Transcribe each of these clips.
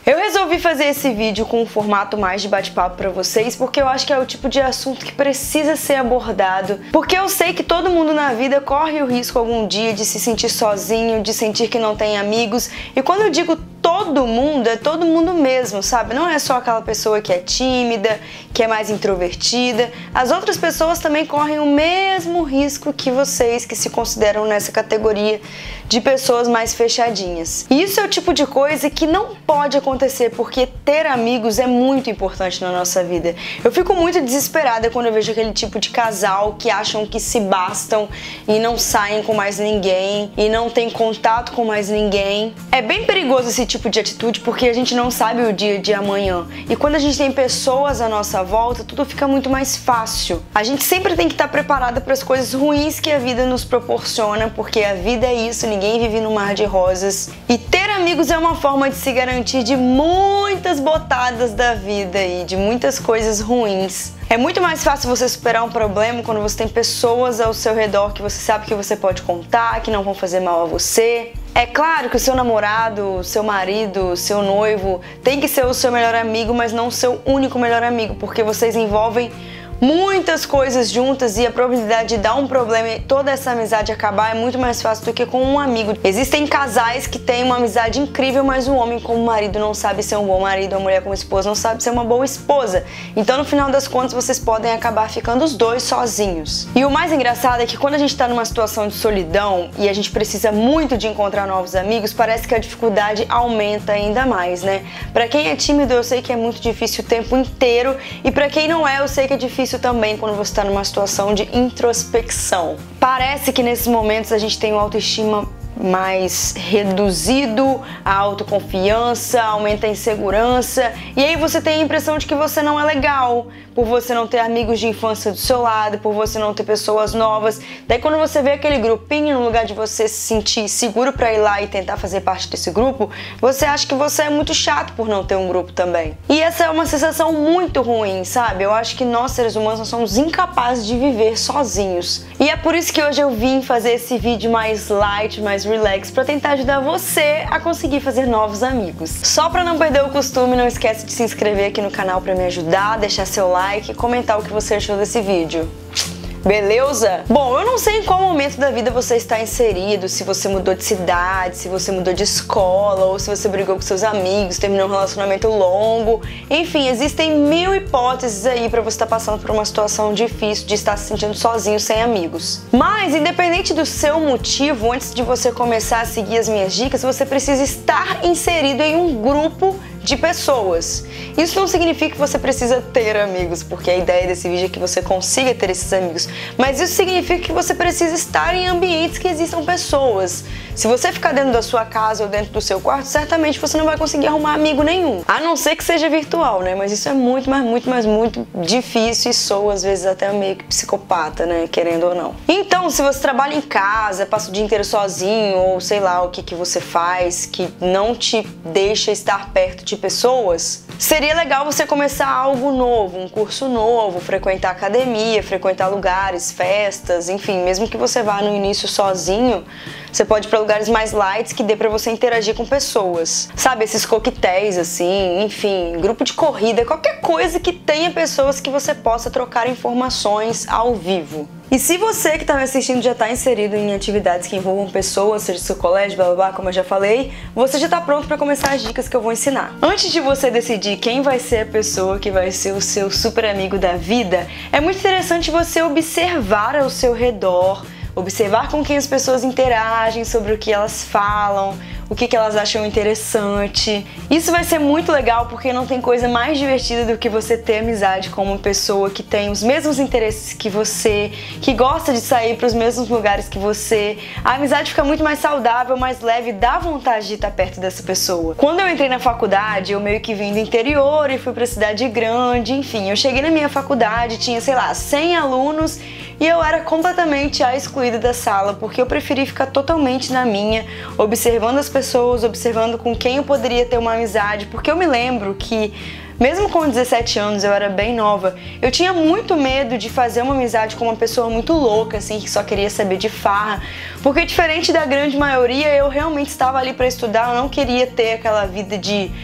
Eu resolvi fazer esse vídeo com um formato mais de bate-papo pra vocês, porque eu acho que é o tipo de assunto que precisa ser abordado, porque eu sei que todo mundo na vida corre o risco algum dia de se sentir sozinho, de sentir que não tem amigos, e quando eu digo todo mundo, é todo mundo mesmo, sabe? Não é só aquela pessoa que é tímida, que é mais introvertida. As outras pessoas também correm o mesmo risco que vocês, que se consideram nessa categoria de pessoas mais fechadinhas. E isso é o tipo de coisa que não pode acontecer, porque ter amigos é muito importante na nossa vida. Eu fico muito desesperada quando eu vejo aquele tipo de casal que acham que se bastam e não saem com mais ninguém e não tem contato com mais ninguém. É bem perigoso esse tipo de atitude, porque a gente não sabe o dia de amanhã. E quando a gente tem pessoas à nossa volta, tudo fica muito mais fácil. A gente sempre tem que estar preparada para as coisas ruins que a vida nos proporciona, porque a vida é isso, ninguém vive no mar de rosas. E ter amigos é uma forma de se garantir de muitas botadas da vida e de muitas coisas ruins. É muito mais fácil você superar um problema quando você tem pessoas ao seu redor que você sabe que você pode contar, que não vão fazer mal a você. É claro que o seu namorado, seu marido, seu noivo tem que ser o seu melhor amigo, mas não o seu único melhor amigo, porque vocês envolvem muitas coisas juntas e a probabilidade de dar um problema e toda essa amizade acabar é muito mais fácil do que com um amigo. Existem casais que têm uma amizade incrível, mas o homem como marido não sabe ser um bom marido, a mulher como esposa não sabe ser uma boa esposa. Então no final das contas vocês podem acabar ficando os dois sozinhos. E o mais engraçado é que quando a gente tá numa situação de solidão e a gente precisa muito de encontrar novos amigos, parece que a dificuldade aumenta ainda mais, né? Pra quem é tímido eu sei que é muito difícil o tempo inteiro, e pra quem não é eu sei que é difícil também quando você está numa situação de introspecção. Parece que nesses momentos a gente tem uma autoestima mais reduzido, a autoconfiança, aumenta a insegurança, e aí você tem a impressão de que você não é legal, por você não ter amigos de infância do seu lado, por você não ter pessoas novas. Daí quando você vê aquele grupinho, no lugar de você se sentir seguro pra ir lá e tentar fazer parte desse grupo, você acha que você é muito chato por não ter um grupo também. E essa é uma sensação muito ruim, sabe? Eu acho que nós, seres humanos, nós somos incapazes de viver sozinhos. E é por isso que hoje eu vim fazer esse vídeo mais light, mais relax, pra tentar ajudar você a conseguir fazer novos amigos. Só pra não perder o costume, não esquece de se inscrever aqui no canal pra me ajudar, deixar seu like e comentar o que você achou desse vídeo. Beleza? Bom, eu não sei em qual momento da vida você está inserido, se você mudou de cidade, se você mudou de escola, ou se você brigou com seus amigos, terminou um relacionamento longo. Enfim, existem mil hipóteses aí pra você estar passando por uma situação difícil de estar se sentindo sozinho, sem amigos. Mas, independente do seu motivo, antes de você começar a seguir as minhas dicas, você precisa estar inserido em um grupo de pessoas. Isso não significa que você precisa ter amigos, porque a ideia desse vídeo é que você consiga ter esses amigos, mas isso significa que você precisa estar em ambientes que existam pessoas. Se você ficar dentro da sua casa ou dentro do seu quarto, certamente você não vai conseguir arrumar amigo nenhum, a não ser que seja virtual, né? Mas isso é muito difícil e soa às vezes até meio que psicopata, né? Querendo ou não. Então, se você trabalha em casa, passa o dia inteiro sozinho, ou sei lá o que você faz que não te deixa estar perto de pessoas, seria legal você começar algo novo, um curso novo, frequentar academia, frequentar lugares, festas, enfim, mesmo que você vá no início sozinho, você pode ir para lugares mais light que dê para você interagir com pessoas. Sabe, esses coquetéis assim, enfim, grupo de corrida, qualquer coisa que tenha pessoas que você possa trocar informações ao vivo. E se você que está me assistindo já está inserido em atividades que envolvam pessoas, seja seu colégio, blá blá blá, como eu já falei, você já está pronto para começar as dicas que eu vou ensinar. Antes de você decidir quem vai ser a pessoa que vai ser o seu super amigo da vida, é muito interessante você observar ao seu redor, observar com quem as pessoas interagem, sobre o que elas falam, o que elas acham interessante. Isso vai ser muito legal porque não tem coisa mais divertida do que você ter amizade com uma pessoa que tem os mesmos interesses que você, que gosta de sair para os mesmos lugares que você. A amizade fica muito mais saudável, mais leve, dá vontade de estar perto dessa pessoa. Quando eu entrei na faculdade, eu meio que vim do interior e fui para cidade grande, enfim, eu cheguei na minha faculdade, tinha, sei lá, 100 alunos e eu era completamente a excluída da sala, porque eu preferi ficar totalmente na minha, observando as pessoas, observando com quem eu poderia ter uma amizade, porque eu me lembro que, mesmo com 17 anos, eu era bem nova, eu tinha muito medo de fazer uma amizade com uma pessoa muito louca, assim, que só queria saber de farra, porque diferente da grande maioria, eu realmente estava ali para estudar, eu não queria ter aquela vida de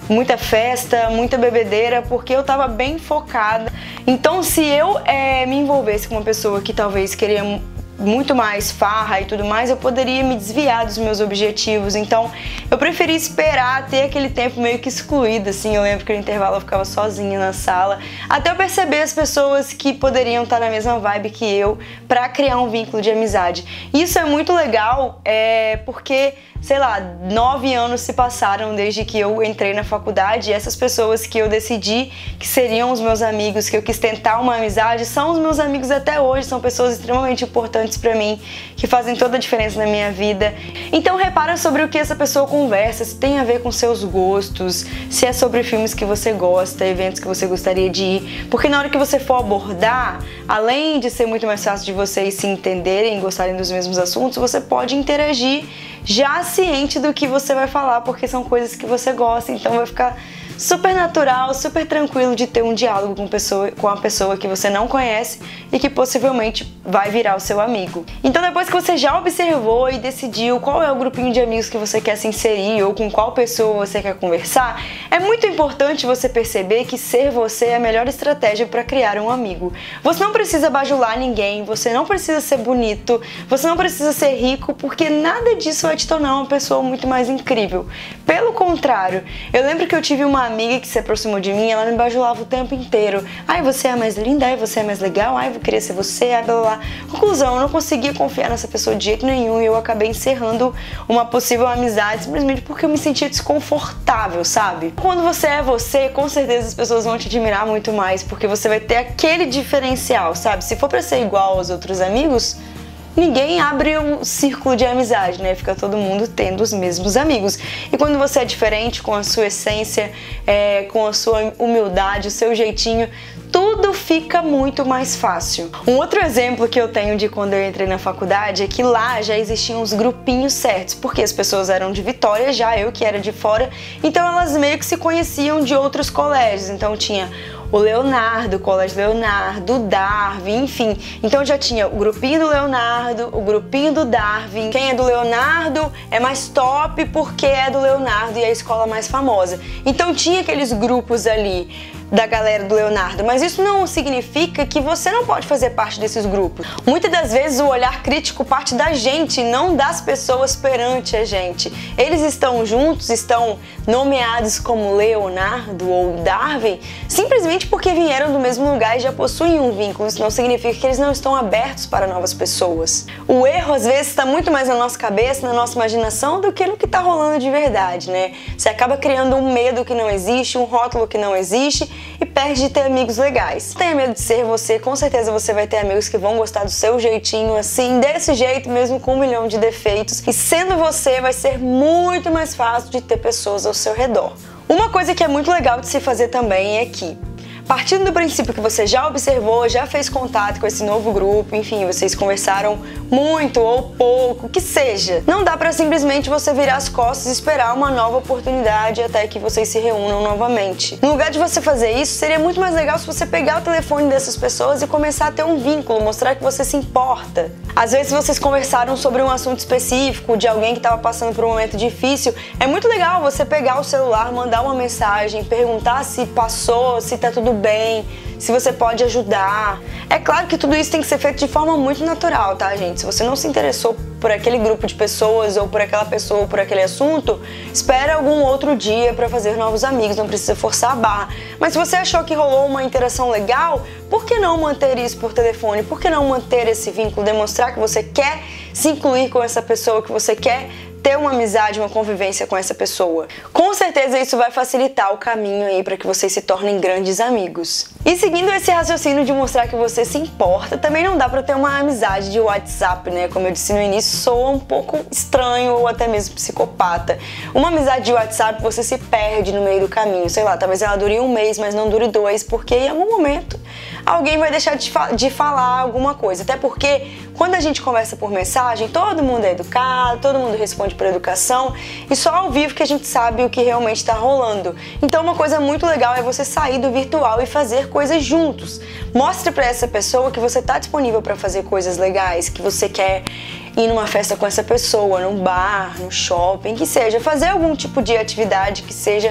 muita festa, muita bebedeira, porque eu tava bem focada. Então, se eu me envolvesse com uma pessoa que talvez queria muito mais farra e tudo mais, eu poderia me desviar dos meus objetivos. Então eu preferi esperar ter aquele tempo meio que excluído, assim. Eu lembro que no intervalo eu ficava sozinha na sala, até eu perceber as pessoas que poderiam estar na mesma vibe que eu, pra criar um vínculo de amizade. Isso é muito legal, porque, sei lá, 9 anos se passaram desde que eu entrei na faculdade, e essas pessoas que eu decidi que seriam os meus amigos, que eu quis tentar uma amizade, são os meus amigos até hoje. São pessoas extremamente importantes pra mim, que fazem toda a diferença na minha vida. Então repara sobre o que essa pessoa conversa, se tem a ver com seus gostos, se é sobre filmes que você gosta, eventos que você gostaria de ir, porque na hora que você for abordar, além de ser muito mais fácil de vocês se entenderem, gostarem dos mesmos assuntos, você pode interagir já ciente do que você vai falar, porque são coisas que você gosta, então vai ficar super natural, super tranquilo de ter um diálogo com a pessoa que você não conhece e que possivelmente vai virar o seu amigo. Então depois que você já observou e decidiu qual é o grupinho de amigos que você quer se inserir ou com qual pessoa você quer conversar, é muito importante você perceber que ser você é a melhor estratégia para criar um amigo. Você não precisa bajular ninguém, você não precisa ser bonito, você não precisa ser rico, porque nada disso vai te tornar uma pessoa muito mais incrível. Pelo contrário, eu lembro que eu tive uma amiga que se aproximou de mim, ela me bajulava o tempo inteiro. Ai, você é a mais linda, ai, você é mais legal, ai, vou querer ser você, ai, blá, blá, blá. Conclusão, eu não conseguia confiar nessa pessoa de jeito nenhum e eu acabei encerrando uma possível amizade simplesmente porque eu me sentia desconfortável, sabe? Quando você é você, com certeza as pessoas vão te admirar muito mais, porque você vai ter aquele diferencial, sabe? Se for pra ser igual aos outros amigos, ninguém abre um círculo de amizade, né? Fica todo mundo tendo os mesmos amigos. E quando você é diferente, com a sua essência, com a sua humildade, o seu jeitinho, tudo fica muito mais fácil. Um outro exemplo que eu tenho de quando eu entrei na faculdade é que lá já existiam os grupinhos certos, porque as pessoas eram de Vitória, já eu que era de fora, então elas meio que se conheciam de outros colégios. Então tinha o Leonardo, o Colégio Leonardo, o Darwin, enfim. Então já tinha o grupinho do Leonardo, o grupinho do Darwin. Quem é do Leonardo é mais top porque é do Leonardo e é a escola mais famosa. Então tinha aqueles grupos ali da galera do Leonardo, mas isso não significa que você não pode fazer parte desses grupos. Muitas das vezes o olhar crítico parte da gente, não das pessoas perante a gente. Eles estão juntos, estão nomeados como Leonardo ou Darwin, simplesmente porque vieram do mesmo lugar e já possuem um vínculo. Isso não significa que eles não estão abertos para novas pessoas. O erro às vezes está muito mais na nossa cabeça, na nossa imaginação, do que no que está rolando de verdade, né? Você acaba criando um medo que não existe, um rótulo que não existe, e perde de ter amigos legais. Não tenha medo de ser você, com certeza você vai ter amigos que vão gostar do seu jeitinho, assim, desse jeito, mesmo com 1 milhão de defeitos. E sendo você, vai ser muito mais fácil de ter pessoas ao seu redor. Uma coisa que é muito legal de se fazer também é que, partindo do princípio que você já observou, já fez contato com esse novo grupo, enfim, vocês conversaram muito ou pouco, que seja, não dá pra simplesmente você virar as costas e esperar uma nova oportunidade até que vocês se reúnam novamente. No lugar de você fazer isso, seria muito mais legal se você pegar o telefone dessas pessoas e começar a ter um vínculo, mostrar que você se importa. Às vezes vocês conversaram sobre um assunto específico, de alguém que estava passando por um momento difícil, é muito legal você pegar o celular, mandar uma mensagem, perguntar se passou, se tá tudo bem, se você pode ajudar. É claro que tudo isso tem que ser feito de forma muito natural, tá, gente? Se você não se interessou por aquele grupo de pessoas ou por aquela pessoa ou por aquele assunto, espera algum outro dia para fazer novos amigos, não precisa forçar a barra. Mas se você achou que rolou uma interação legal, por que não manter isso por telefone? Por que não manter esse vínculo, demonstrar que você quer se incluir com essa pessoa, que você quer ter uma amizade, uma convivência com essa pessoa? Com certeza isso vai facilitar o caminho aí para que vocês se tornem grandes amigos. E seguindo esse raciocínio de mostrar que você se importa, também não dá para ter uma amizade de WhatsApp, né? Como eu disse no início, soa um pouco estranho ou até mesmo psicopata. Uma amizade de WhatsApp você se perde no meio do caminho, sei lá, talvez ela dure 1 mês, mas não dure 2, porque em algum momento alguém vai deixar de falar alguma coisa. Até porque quando a gente conversa por mensagem, todo mundo é educado, todo mundo responde por educação, e só ao vivo que a gente sabe o que realmente está rolando. Então uma coisa muito legal é você sair do virtual e fazer coisas juntos. Mostre para essa pessoa que você está disponível para fazer coisas legais, que você quer ir numa festa com essa pessoa, num bar, no shopping, que seja, fazer algum tipo de atividade que seja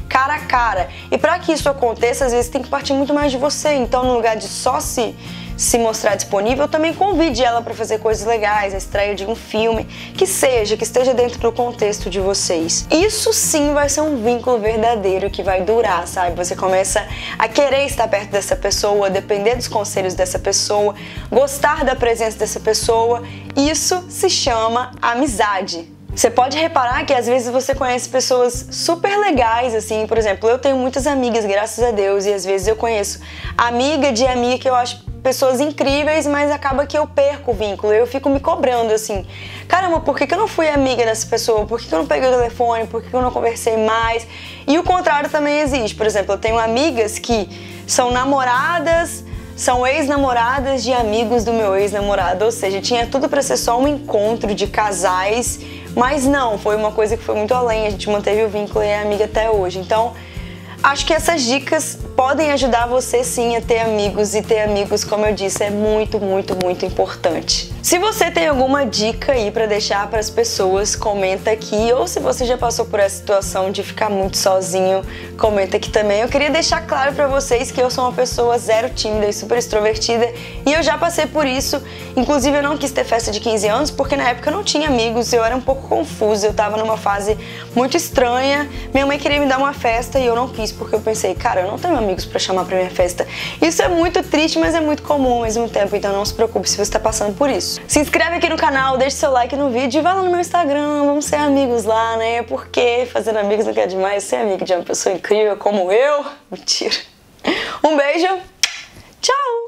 cara a cara. E para que isso aconteça, às vezes tem que partir muito mais de você. Então, no lugar de só se mostrar disponível, também convide ela para fazer coisas legais, a estreia de um filme, que esteja dentro do contexto de vocês. Isso sim vai ser um vínculo verdadeiro que vai durar, sabe? Você começa a querer estar perto dessa pessoa, depender dos conselhos dessa pessoa, gostar da presença dessa pessoa. Isso se chama amizade. Você pode reparar que às vezes você conhece pessoas super legais, assim, por exemplo, eu tenho muitas amigas, graças a Deus, e às vezes eu conheço amiga de amiga que eu acho pessoas incríveis, mas acaba que eu perco o vínculo, eu fico me cobrando assim, caramba, por que eu não fui amiga dessa pessoa? Por que eu não peguei o telefone? Por que eu não conversei mais? E o contrário também existe, por exemplo, eu tenho amigas que são namoradas, são ex-namoradas de amigos do meu ex-namorado, ou seja, tinha tudo pra ser só um encontro de casais, mas não, foi uma coisa que foi muito além, a gente manteve o vínculo e é amiga até hoje. Então, acho que essas dicas podem ajudar você sim a ter amigos, e ter amigos, como eu disse, é muito, muito, muito importante. Se você tem alguma dica aí pra deixar pras pessoas, comenta aqui, ou se você já passou por essa situação de ficar muito sozinho, comenta aqui também. Eu queria deixar claro pra vocês que eu sou uma pessoa zero tímida e super extrovertida, e eu já passei por isso. Inclusive eu não quis ter festa de 15 anos, porque na época eu não tinha amigos, eu era um pouco confusa, eu tava numa fase muito estranha. Minha mãe queria me dar uma festa e eu não quis, porque eu pensei, cara, eu não tenho amigos pra chamar pra minha festa. Isso é muito triste, mas é muito comum ao mesmo tempo, então não se preocupe se você tá passando por isso. Se inscreve aqui no canal, deixe seu like no vídeo e vai lá no meu Instagram, vamos ser amigos lá, né? Porque fazendo amigos não quer demais, ser amigo de uma pessoa incrível como eu. Mentira. Um beijo, tchau!